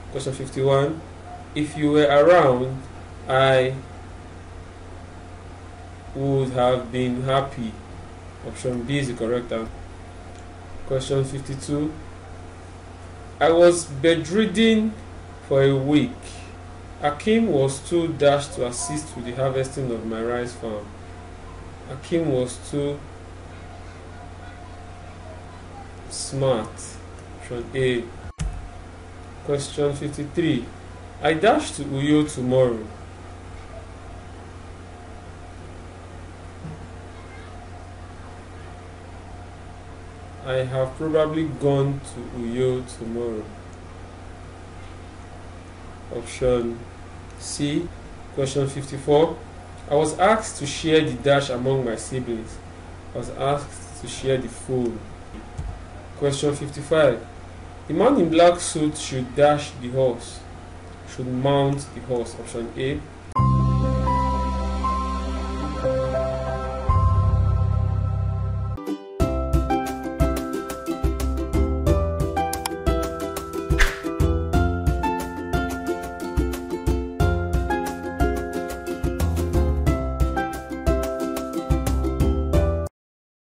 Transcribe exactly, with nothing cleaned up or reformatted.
Question fifty-one. If you were around, I would have been happy. Option B is the correct answer. Question fifty-two. I was bedridden for a week. Akim was too dashed to assist with the harvesting of my rice farm. Akim was too smart. Option A. Question fifty-three. I dash to Uyo tomorrow. I have probably gone to Uyo tomorrow. Option C. Question fifty-four. I was asked to share the dash among my siblings. I was asked to share the food. Question fifty-five. The man in black suit should dash the horse. Should mount the horse. Option A.